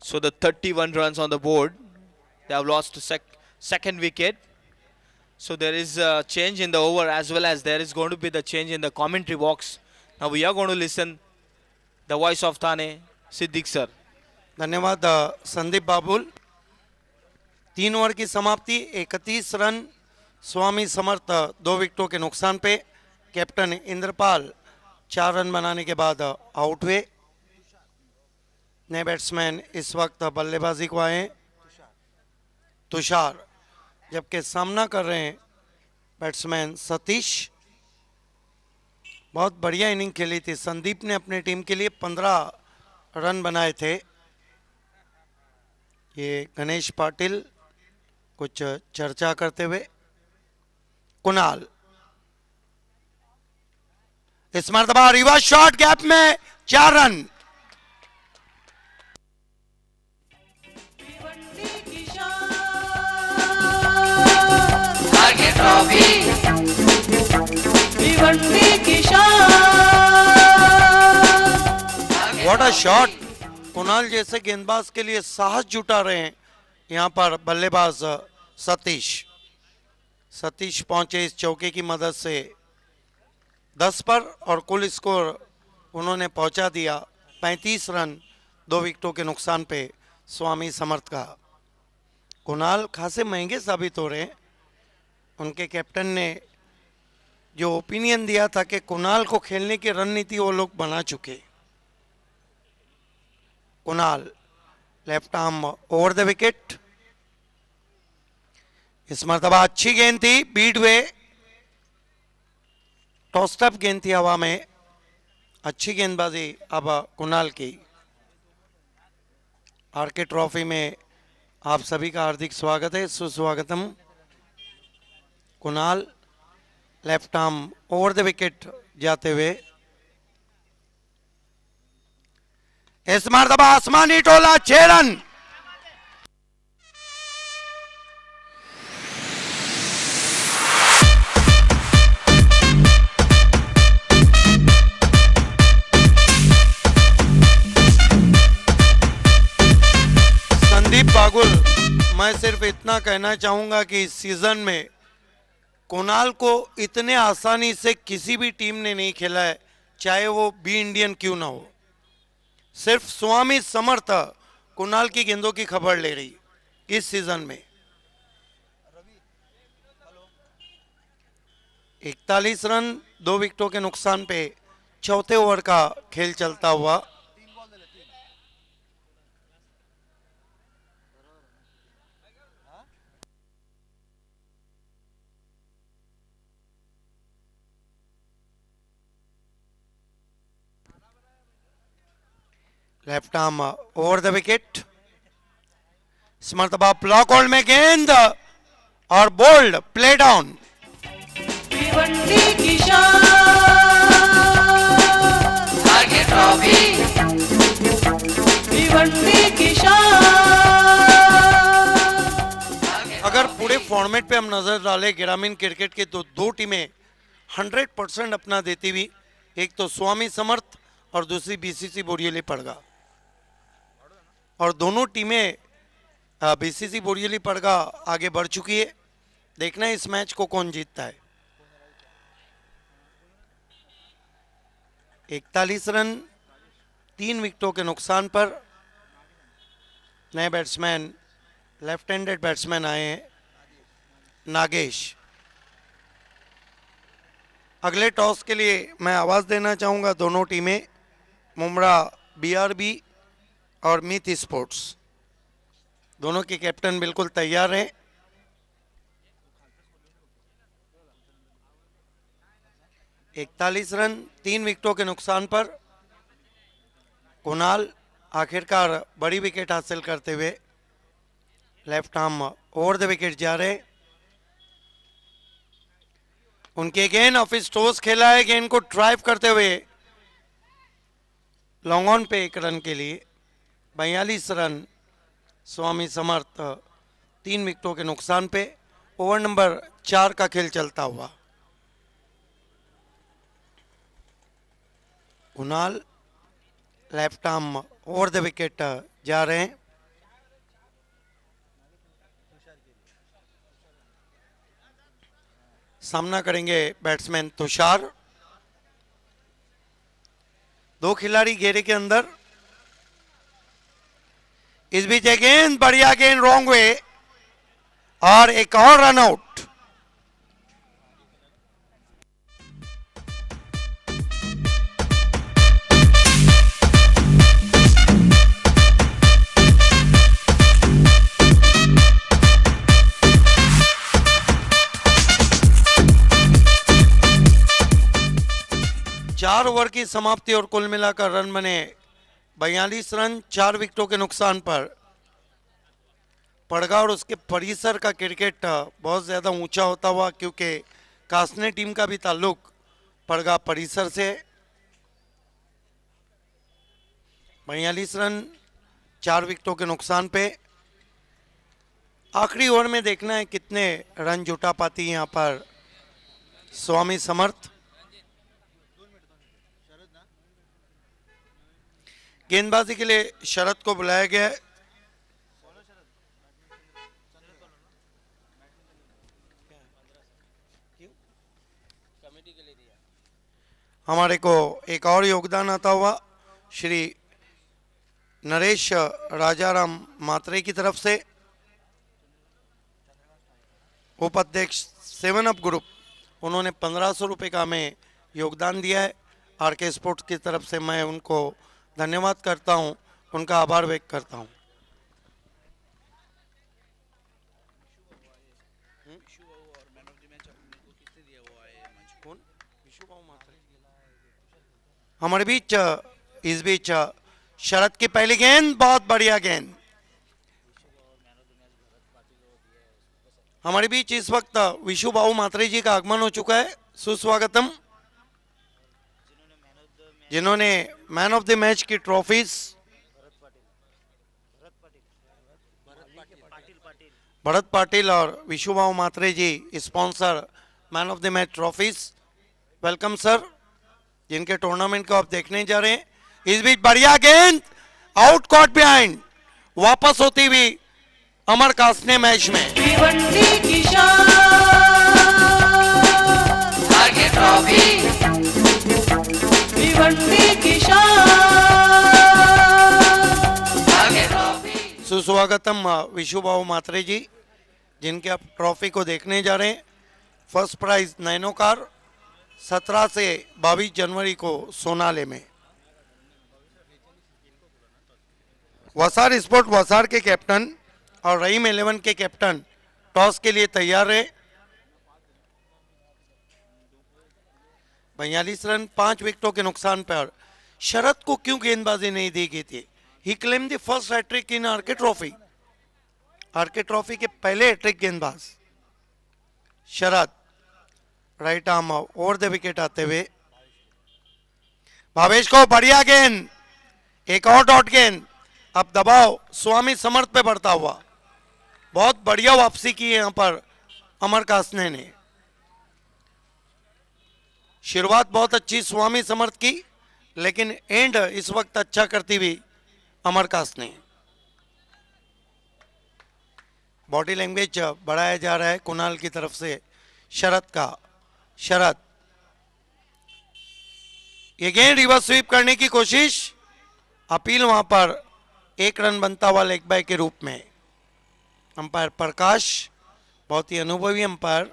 So the 31 runs on the board. They have lost second wicket. So there is a change in the over as well as there is going to be the change in the commentary box. Now we are going to listen the voice of Thane, Siddiq sir. धन्यवाद संदीप बाबुल। 3 over की समाप्ति, 31 run, Swami Samarth 2 विकेटों के नुकसान पे। Captain Indrapal 4 run बनाने के बाद out हुए। नए बैट्समैन इस वक्त बल्लेबाजी को आए तुषार, जबकि सामना कर रहे हैं बैट्समैन सतीश। बहुत बढ़िया इनिंग खेली थी। संदीप ने अपने टीम के लिए 15 रन बनाए थे। ये गणेश पाटिल कुछ चर्चा करते हुए। कुणाल इस मरतबा रिवर्स शॉट, गैप में 4 run. What a shot. Kunal जैसे गेंदबाज के लिए साहस जुटा रहे हैं यहाँ पर बल्लेबाज सतीश पहुंचे इस चौके की मदद से 10 पर और कुल स्कोर उन्होंने पहुंचा दिया 35 रन 2 विकेटों के नुकसान पे स्वामी समर्थ का। कुणाल खासे महंगे साबित हो रहे हैं। उनके कैप्टन ने जो ओपिनियन दिया था कि कुणाल को खेलने की रणनीति वो लोग बना चुके। Kunal left arm over the wicket. इस मरतबा अच्छी गेंद थी, बीट वे टॉस्टअप गेंद थी हवा में। अच्छी गेंदबाजी अब कुणाल की। आरके ट्रॉफी में आप सभी का हार्दिक स्वागत है, सुस्वागतम। Kunal left arm over the wicket जाते हुए। इस मरतबा आसमानी टोला 6 रन। संदीप बागुल, मैं सिर्फ इतना कहना चाहूंगा कि इस सीजन में कुणाल को इतने आसानी से किसी भी टीम ने नहीं खेला है, चाहे वो बी इंडियन क्यों ना हो। सिर्फ स्वामी समर्थ कुणाल की गेंदों की खबर ले रही इस सीजन में। 41 रन 2 विकेटों के नुकसान पे चौथे ओवर का खेल चलता हुआ। Left arm over the wicket. इस मरतबा ब्लॉक होल्ड में गेंद और बोल्ड प्ले डाउन। अगर पूरे फॉर्मेट पे हम नजर डालें ग्रामीण क्रिकेट के तो दो टीमें 100% अपना देती हुई, एक तो स्वामी समर्थ और दूसरी बीसीसी बोरियली पड़गा। और दोनों टीमें बीसीसी बोरियली पड़गा आगे बढ़ चुकी है। देखना है इस मैच को कौन जीतता है। 41 रन 3 विकेटों के नुकसान पर नए बैट्समैन लेफ्ट हैंडेड बैट्समैन आए हैं नागेश। अगले टॉस के लिए मैं आवाज देना चाहूंगा दोनों टीमें, मुमरा बीआरबी और मीत स्पोर्ट्स, दोनों के कैप्टन बिल्कुल तैयार हैं। इकतालीस रन 3 विकेटों के नुकसान पर कुणाल आखिरकार बड़ी विकेट हासिल करते हुए left arm over the wicket जा रहे। उनके गेंद ऑफ स्टोस खेला है, गेंद को ड्राइव करते हुए लॉन्ग ऑन पे 1 रन के लिए। 42 रन स्वामी समर्थ 3 विकेटों के नुकसान पे। ओवर नंबर 4 का खेल चलता हुआ। Kunal left arm over the wicket जा रहे हैं। सामना करेंगे बैट्समैन तुषार। दो खिलाड़ी घेरे के अंदर। इस बीच अगेन बढ़िया गेंद रॉन्ग वे और एक और रन आउट। चार ओवर की समाप्ति और कुल मिलाकर रन बने 42 रन 4 विकेटों के नुकसान पर। पड़गा और उसके परिसर का क्रिकेट बहुत ज़्यादा ऊंचा होता हुआ, क्योंकि कासने टीम का भी ताल्लुक पड़गा परिसर से। 42 रन 4 विकेटों के नुकसान पे। आखिरी ओवर में देखना है कितने रन जुटा पाती है यहाँ पर स्वामी समर्थ। गेंदबाजी के लिए शरद को बुलाया गया है। हमारे को एक और योगदान आता हुआ श्री नरेश राजाराम मात्रे की तरफ से। उपाध्यक्ष 7 अप ग्रुप, उन्होंने 1500 रुपये का हमें योगदान दिया है। आरके स्पोर्ट्स की तरफ से मैं उनको धन्यवाद करता हूं, उनका आभार व्यक्त करता हूं। हमारे बीच इस बीच शरद की पहली गेंद, बहुत बढ़िया गेंद। हमारे बीच इस वक्त विशु बाबू मात्रे जी का आगमन हो चुका है। सुस्वागतम। जिन्होंने मैन ऑफ द मैच की ट्रॉफीज भरत पाटिल और Vishu Babu Mhatre ji sponsor man of the match trophies. Welcome sir, जिनके टूर्नामेंट को आप देखने जा रहे हैं। इस बीच बढ़िया गेंद, आउट कॉट बिहाइंड, वापस होती हुई अमर कासने मैच में। सुस्वागतम विशु बाबू मात्रे जी, जिनके आप ट्रॉफी को देखने जा रहे हैं। फर्स्ट प्राइज नैनो कार 17 से 22 जनवरी को सोनाले में। वसार स्पोर्ट वसार के कैप्टन और रहीम 11 के कैप्टन टॉस के लिए तैयार रहे। 42 रन 5 विकेटों के नुकसान पर शरद को क्यों गेंदबाजी नहीं दी गई थी? He claim the first hattrick in RK trophy. RK trophy के पहले हैट्रिक गेंदबाज Sharad. Right arm over the wicket आते हुए भावेश को बढ़िया गेंद, एक और डॉट गेंद। अब दबाव स्वामी समर्थ पे बढ़ता हुआ। बहुत बढ़िया वापसी की है यहां पर अमर कासने ने। शुरुआत बहुत अच्छी स्वामी समर्थ की, लेकिन एंड इस वक्त अच्छा करती हुई अमर कासने। बॉडी लैंग्वेज बढ़ाया जा रहा है कुणाल की तरफ से शरद का। शरद ये गेंद रिवर्स स्वीप करने की कोशिश, अपील वहां पर 1 रन बनता हुआ लेग बाय के रूप में। अंपायर प्रकाश बहुत ही अनुभवी अंपायर।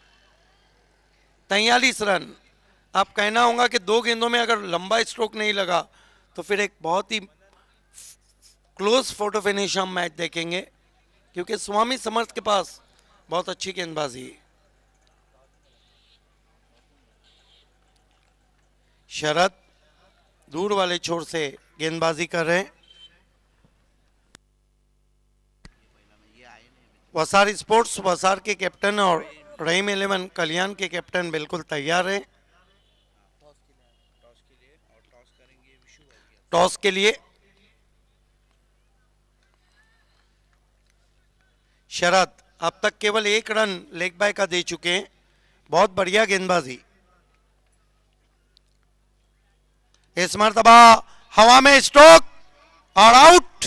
43 रन। आप कहना होगा कि 2 गेंदों में अगर लंबा स्ट्रोक नहीं लगा तो फिर एक बहुत ही क्लोज फोटो फिनिश हम मैच देखेंगे, क्योंकि स्वामी समर्थ के पास बहुत अच्छी गेंदबाजी है। शरद दूर वाले छोर से गेंदबाजी कर रहे हैं। वसार स्पोर्ट्स वसार के कैप्टन और रहीम 11 कल्याण के कैप्टन बिल्कुल तैयार हैं टॉस के लिए। शरद अब तक केवल 1 रन लेग बाय का दे चुके हैं। बहुत बढ़िया गेंदबाजी। इस मर्तबा हवा में स्ट्रोक और आउट।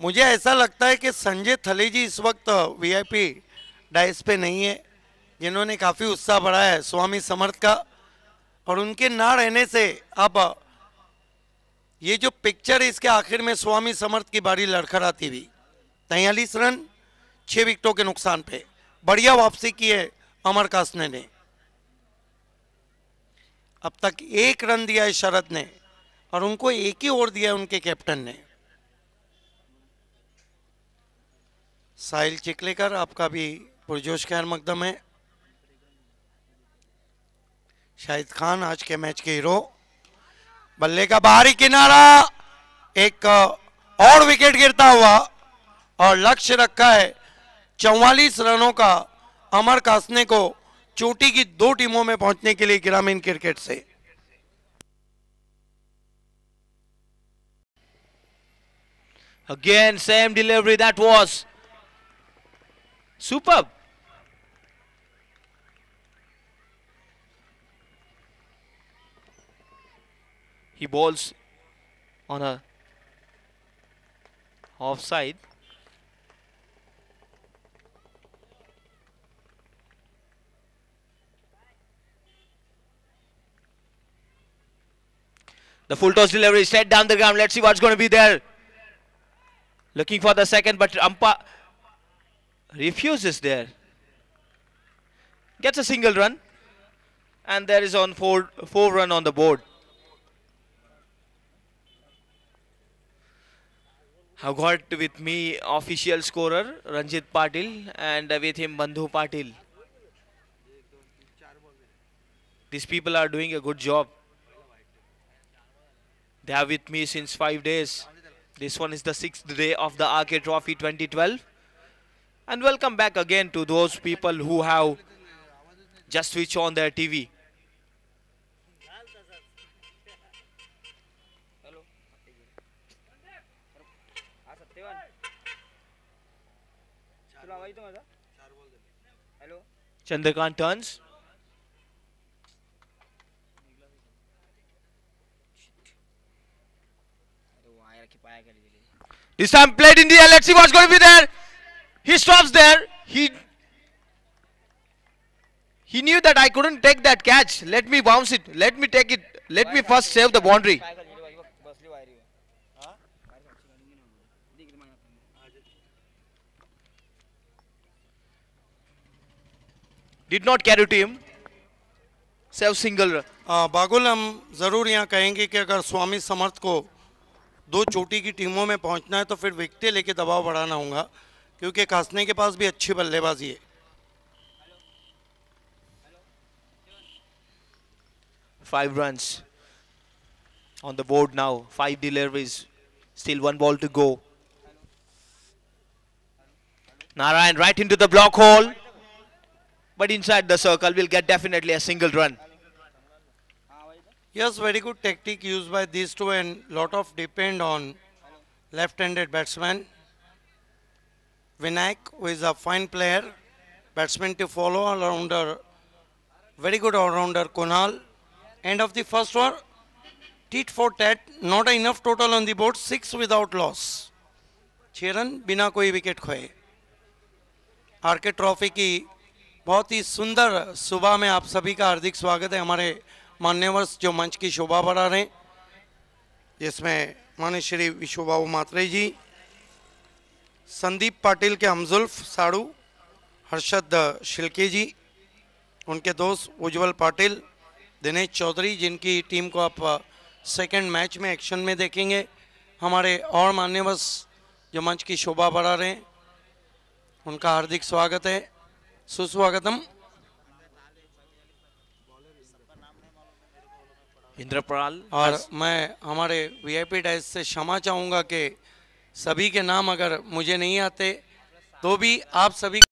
मुझे ऐसा लगता है कि संजय थली जी इस वक्त वीआईपी डाइस पे नहीं है, जिन्होंने काफी उत्साह बढ़ाया है स्वामी समर्थ का, और उनके ना रहने से अब ये जो पिक्चर है इसके आखिर में स्वामी समर्थ की बारी लड़खड़ाती हुई। 43 रन 6 विकेटों के नुकसान पे बढ़िया वापसी की है अमर कासने ने। अब तक 1 रन दिया है शरद ने और उनको एक ही ओवर दिया है उनके कैप्टन ने। साहिल चिखलेकर आपका भी पुरजोश खैर मकदम है। शाहिद खान आज के मैच के हीरो। बल्ले का बाहरी किनारा, एक और विकेट गिरता हुआ और लक्ष्य रखा है 44 रनों का अमर कासने को चोटी की 2 टीमों में पहुंचने के लिए ग्रामीण क्रिकेट से। Again, same delivery. That was superb. He bowls on a offside. The full toss delivery straight down the ground. Let's see what's going to be there. Looking for the second, but umpire refuses there. Gets a single run, and there is on four run on the board. I've got with me official scorer Ranjit Patil and with him Bandhu Patil. These people are doing a good job. They are with me since 5 days. This one is the 6th day of the RK Trophy 2012. And welcome back again to those people who have just switched on their TV. Chandrakant turns. This time played in the air. Let's see what's going to be there. He stops there. He knew that I couldn't take that catch. Let me bounce it. Let me take it. Let me first save the boundary. Did not carry to him. Save single. Bagul हम जरूर यहाँ कहेंगे कि अगर स्वामी समर्थ को 2 चोटी की टीमों में पहुंचना है तो फिर विकेटें लेके दबाव बढ़ाना होगा, क्योंकि कासने के पास भी अच्छी बल्लेबाजी है। 5 runs on the board now. 5 deliveries. Still 1 ball to go. Narayan right into the block hole. But inside the circle will get definitely a single run. Yes, very good tactic used by these two, and lot of depend on left-handed batsman. Vinayak, who is a fine player, batsman to follow, all-rounder, very good all-rounder Kunal. End of the first over, tit for tat, not enough total on the board, 6 without loss. 6 run बिना कोई wicket खोए। R K trophy की बहुत ही सुंदर सुबह में आप सभी का हार्दिक स्वागत है। हमारे मान्यवर जो मंच की शोभा बढ़ा रहे हैं, जिसमें माननीय श्री विश्वबाबू मात्रे जी, संदीप पाटिल के हमजुल्फ साड़ू, हर्षद शिल्के जी, उनके दोस्त उज्जवल पाटिल, दिनेश चौधरी, जिनकी टीम को आप सेकंड मैच में एक्शन में देखेंगे, हमारे और मान्यवर जो मंच की शोभा बढ़ा रहे हैं, उनका हार्दिक स्वागत है, सुस्वागतम। इंद्रपाल। और मैं हमारे वीआईपी डाइस से क्षमा चाहूँगा कि सभी के नाम अगर मुझे नहीं आते तो भी आप सभी